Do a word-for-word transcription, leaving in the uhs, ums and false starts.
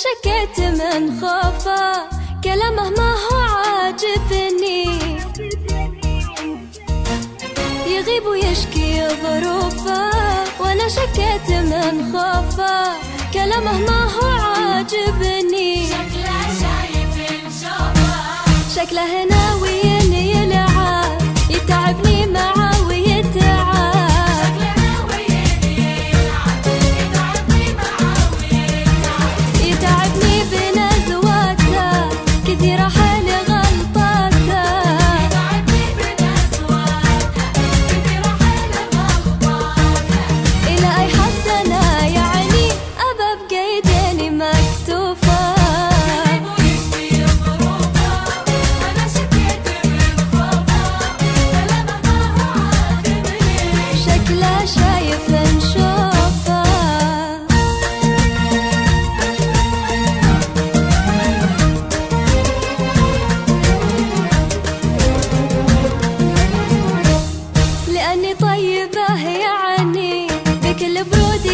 شكيت من خوفه كلامه ما هو عاجبني، يغيب ويشكي ظروفه وانا شكيت من خوفه كلامه ما هو عاجبني. شكله شايف نشوفه، شكله ناوي يلعب يتعبني معه ويتعب، شكله ناوي يلعب يتعبني معه ويتعب، يتعبني بنزواته كثيرة حل غلطاته، يتعبني بنزواته كثيرة حل غلطاته، إلى أي حد أنا يعني أبى بقيديني مكتوفة. يغيب ويشكي ظروفه وانا شكيت من خوفه كلامه ما هو عاجبني. شكله شايف نشوفه. لأني طيبة يعني بكل برود